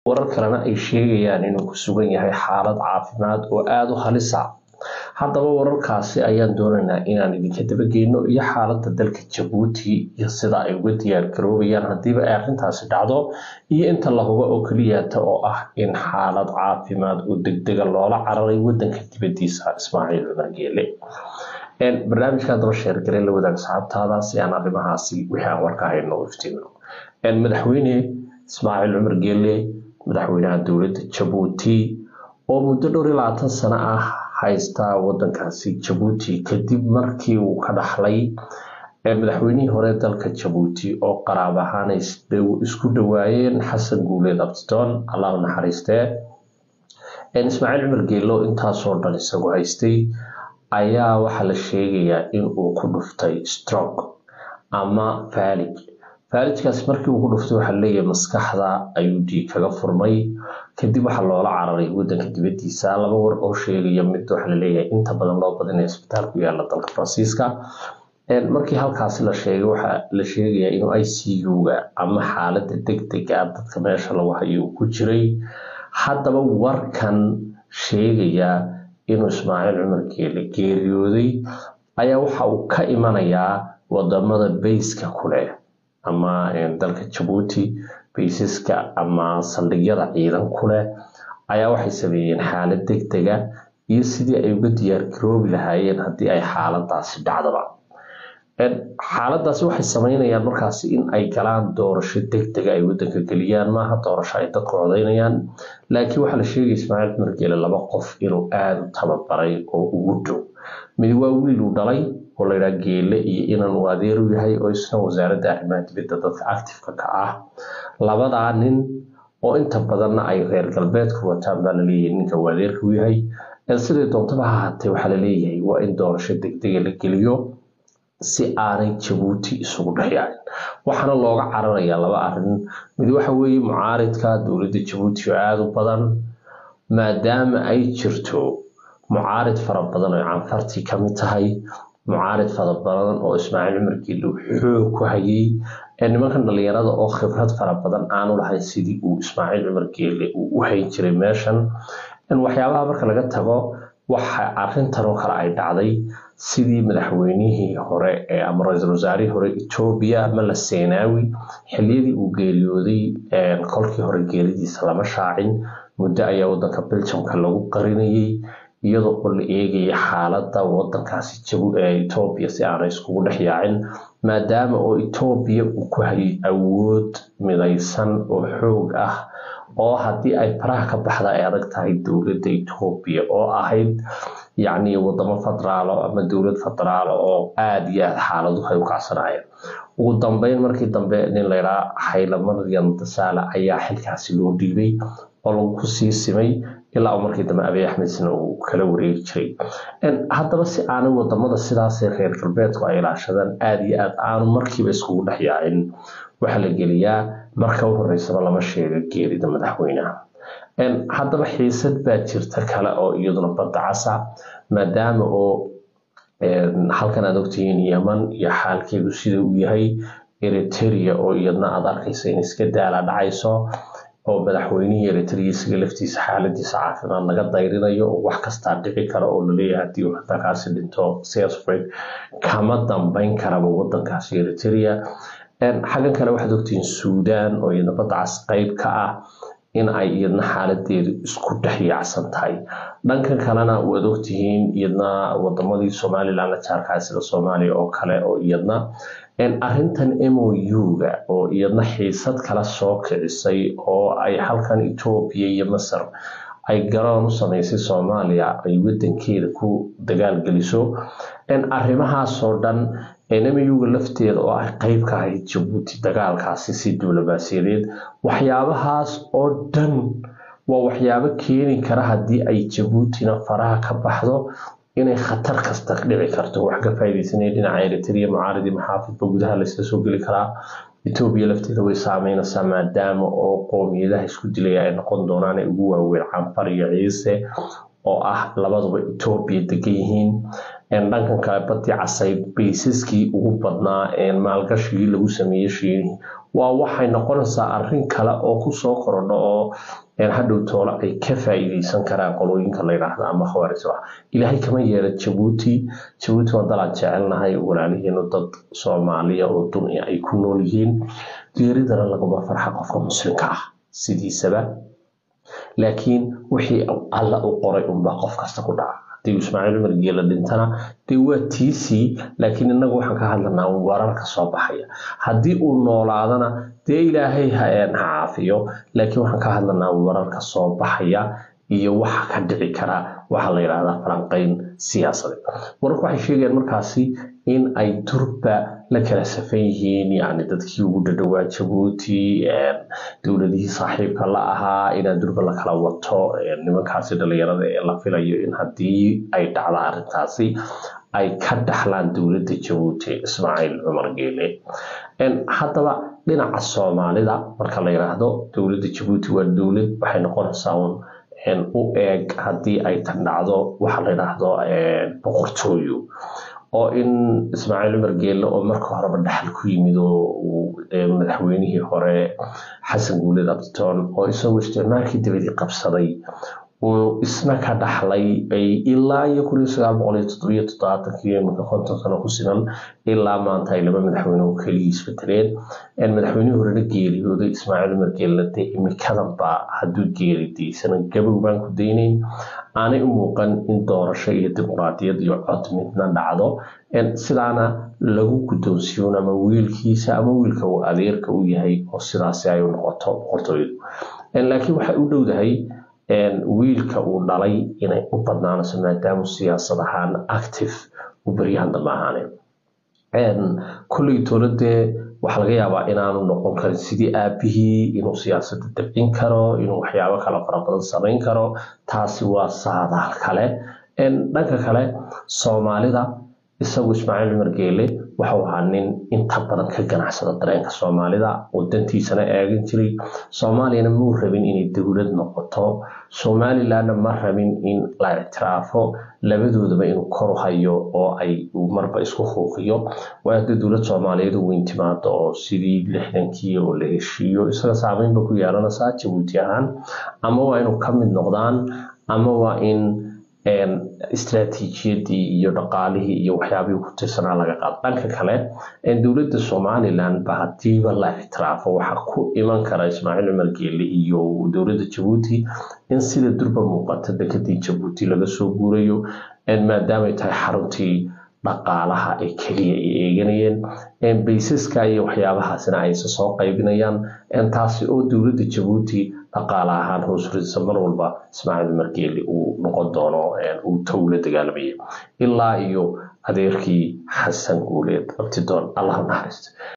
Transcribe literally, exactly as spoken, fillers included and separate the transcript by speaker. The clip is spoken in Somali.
Speaker 1: warar kalena ay sheegayaan inuu ku sugan yahay xaalad caafimaad oo aad u halis ah. haddaba wararkaasi ayaan doonaynaa inaan idinka dabageyno iyo xaaladda dalka Jabuuti iyo sida ay uga diyaar garoobayaan hadiiba ay arrintaasi dhacdo iyo inta la hubo oo kaliya ta oo ah in xaalad caafimaad oo degdeg ah loola cararay wadanka dibadiisa Ismaaciil Cumar Geele. een barnaamijka daba sheer garay la wadaag saxaabtaada si aan arrimahaasi wixii aan warka hayno u iftiimino. een madaxweyne Ismaaciil Cumar Geele madaxweynaha dowladda Jabuuti oo muddo dhowr iyo labaatan sano ah haysta wadankaasi Jabuuti kadib markii uu ka dhaxlay madaxweynihii hore dalka Jabuuti oo qaraab ahaan isku dhawaayeen Xasan Guuleed Abdidoon Allah u naxariistee. een Ismaaciil Cumar Geele intaas oo dhan isagoo haystay ayaa waxa la sheegayaa in uu ku dhuftay stroke ama faalig. faalijkaas markii uu ku dhuftay waxa la leeyahay maskaxda ayuu dhiig kaga furmay kadib waxa loola cararay wadanka dibadiisa. laba war oo sheegaya mid waxa la leeyahay inta badan loo badinay isbitaalka ku yaala dalka Faransiiska. een markii halkaas la sheegay waxa la sheegayaa inuu I C U-ga ama xaaladda degdeg ah dadka meesha lagu hayo ku jiray. haddaba warkan sheegaya inuu Ismaaciil Cumar Geele geeriyooday ayaa waxa uu ka imanayaa wadamada bayska kule ama dalka Jabuuti baysiska ama saldhigyada ciidan kule ayaa waxay sameeyeen xaalad degdeg ah iyo sidii ay uga diyaar garoobi lahaayeen hadii ay xaaladaasi dhacdaba. een xaaladaasi waxay sameynayaan markaas in ay galaan doorasho degdeg ah ay wadanka galiyaan maaha doorasho ay dadku codeynayaan laakiin waxa la sheegay Ismaaciil Cumar Geele laba qof inuu aad u tababaray oo ugu dhow. mid waa wiil uu dhalay oo la yiraahdo Geele iyo inaan uu adeer u yahay oo isna wasaaradda arrimaha dibadda dadka active ka ah. labada nin oo inta badan ay reer galbeedku wataan baa la leeyahay ninka adeerku yahay. ee sidoo doontaba ha ahaatee waxa la leeyahay waa in doorasho degdeg ah la geliyo si aanay Jabuuti isugu dhaxyaan. waxaana looga cararayaa laba arrin. mid waxa weeye mucaaridka dowladda Jabuuti oo aad u badan maadaama ay jirto mucaarid fara badan oo canfartii ka mid tahay mucaarid fara badan oo Ismaaciil Cumar Geele xoog ku hayay nimankan dhalinyarada oo khibrad fara badan aanu lahayn sidii uu Ismaaciil Cumar Geele uu u hayn jiray meeshan. in waxyaabaha marka laga tago waxa arrintan oo kale ay dhacday sidii madaxweynihii hore ee ama ra'iisul wasaarihii hore Ethiopia Meles Zenawi xilliyadii uu geeriyooday ee kolkii hore geeridiisa lama shaacin muddo ayaa wadanka Belgium-ka lagu qarinayay iyadoo oo la eegay xaaladda wadankaasi Jabuuti ee Ethiopia si aan iskugu dhaxyaacin maadaama oo Ethiopia uu ku hayay awood midaysan oo xoog ah oo hadii ay faraha ka baxda ay adag tahay dowladda Ethiopia oo ahayd يعني wadamo federaal ama dawlad federaal oo aad iyo aad xaaladu ay u kacsanayeen. ugu dambeyn markii dambe nin la yiraahdo Hayle Mariam Desalegn ayaa xilkaasi loo dhiibay oo lagu sii simay ilaa markii dambe Abiy Ahmed uu kala wareegi jiray. in haddaba si aan wadamada sidaas ee reer galbeedku ay ilaashadaan aad iyo aad aan markiiba iskugu dhaxyaacin waxa la geliyaa marka uu horeysaba lama sheego geerida madaxweynaha. een haddaba xiisad baa jirta kale oo iyaduna badda casa maadaama oo halkan aad ogtihiin Yemen iyo xaalkeedu sida uu yahay Eritrea oo iyadna aad arkaysa in iska daala dhacayso oo madaxweynihii Eritrea isaga laftiisa xaaladiisa caafimaad laga dayrinayo oo wax kasta dhici kara oo la leeyahay hadii uu halkaas dhinto Seyfried kama dambeyn kara wadankaasi Eritrea. een xagan kale waxaad ogtihiin Suudaan oo iyadna badda cas qayb ka ah in ay iyadna xaaladeedu isku dhaxyaacsan tahay. dhanka kalena waad ogtihiin iyadna wadamadii Soomaaliland la jaarkaay sida Soomaaliya oo kale oo iyadna in arrintan M O U-ga oo iyadna xiisad kala soo kicisay oo ay halkan Ethiopia iyo Masar ay garoon u sameysay Soomaaliya ay wadankeeda ku dagaal galiso. in arrimahaas oo dhan M O U-ga lafteeda oo ay qayb ka ahayd Jabuuti dagaalkaasi si diblomaasiyadeed waxyaabahaas oo dhan waa waxyaabo keeni kara hadii ay Jabuutina faraha ka baxdo inay khatar kasta dhici karto wax ka faa'iideysanay dhinaca Eritrea mucaaridi maxaafidba gudaha la isla soo gali karaa. Ethiopia lafteeda way saameynaysaa maadaama oo qoomiyadaha isku dilay ay noqon doonaan ugu waaweyn Canfar iyo Ciise oo ah labaduba Ethiopia degan yihiin. een dhankan kale badii casayd baysaskii ugu badnaa een maalgashigii lagu sameeyay shiini waa waxay noqonaysaa arrin kale oo ku soo korodho oo een hadhow toona ay ka faa'iideysan karaan qolooyinka la yiraahdo ama khawaarijta ilaahay kama yeelo Djibouti Djibouti waa dal aan jecelnahay walaalihiin dad Soomaaliya oo dunya ay ku nool yihiin geeridana laguma farxa qofka muslimka ah sidiisaba laakiin wixii alla u qoray umba qof kasta ku dhaca dii Ismaaciil Umar Geele dhintana dii waa tiisi laakiin inagu waxaan ka hadlanaa wararka soo baxaya hadii uu noolaadana dee ilaahay ha caafiyo laakiin waxaan ka hadlanaa wararka soo baxaya iyo waxa ka dhici kara waxa la yiraahdaa falanqayn siyaasadeed wararku waxay sheegayaan markaasi in ay turba la kala safan yihiin yani dadkii ugu dhadhawaa Djibouti ee dawladihii saaxiibka la ahaa in durba la kala wato nimankaasi dhalinyarada ee la filayo in hadii ay dhacdo arintaasi ay ka dhaxlaan dawladda Djibouti Ismaaciil Umar Geele en hadaba dhinaca Soomaalida marka la yiraahdo dawladda Djibouti waa dawlad waxay noqonaysaa in u eeg hadii ay tan dhacdo waxa la yiraahdo ee boqortooyo oo in Ismaaciil Umar Geele oo marka hore dhaxal ku yimid oo madaxweynihii hore Xasan Guuled Abdidoon oo isagoo isticmaalkii dibadii qabsaday oo isna ka dhaxlay ay ilaa iyo kun iyo sagaal boqol iyo toddoba iyo toddobaatan marka konton sano ku sidan ilaa maanta ay laba madaxweyne oo kaliya isbedeleen in madaxweynihii hore geeriyooday Ismaaciil Umar Geele imikadan ba haduu geeridiisana gabow baan ku daynayn aanay u muuqan in doorasho iyo dimuqraadiyad iyo cod midna dhacdo in sidaana lagu guddoonsiyo ama wiilkiisa ama wiilka uu adeerka u yahay oo sidaas ay u noqoto boqortooyadu in laakiin waxa uu dhowdahay in wiilka uu dhalay inay u badnaanayso maadaama siyaasad ahaan active u bariyaan dhammaaneen in kulli dowladda waxa laga yaabaa inaanu noqon karin sidii aabihii inuu siyaasadda dabcin karo inuu waxyaabo kala farabadan sameyn karo taasi waa saadaal kale in dhanka kale Soomaalida isagu Ismaaciil Umar Geele waxa uu ahaa nin inta badan ka ganacsada dareenka Soomaalida oo dantiisana eegin jiray Soomaaliyana muu rabin inay dawlad noqoto Somaliland ma rabin in la ictiraafo labadoodaba inuu kor u hayo oo ay marba isku xuqiyo waa dawlad Soomaaliyeed oo weyn timaado oo sidii lixdankii oo la heshiiyo isaga saameynba ku yeelanaysa Djibouti ahaan ama waa inuu ka mid noqdaan ama waa in een istiraatiijiyadii iyo dhaqaalihii iyo waxyaabihii ku tirsanaa laga qaado dhanka kale in dawladda Somaliland ba hadiiba la ictiraafo waxa ku iman kara Ismaaciil Umar Geele iyo dawladda Djibouti in sida durba muuqata dekadii Djibouti laga soo guurayo in maadaama ay tahay xaruntii dhaqaalaha ay kaliya eeganayeen in baysaska iyo waxyaabahaasina ay soo qaybinayaan in taasi oo dawladda Djibouti dhaqaalaha ahaan hoos fariisan mar walba Ismaaciil Umar Geele uu noqon doono uu tawla dagaalamay ilaa iyo adeerkii Xasan Guuled Abdidoon Allah naxariisto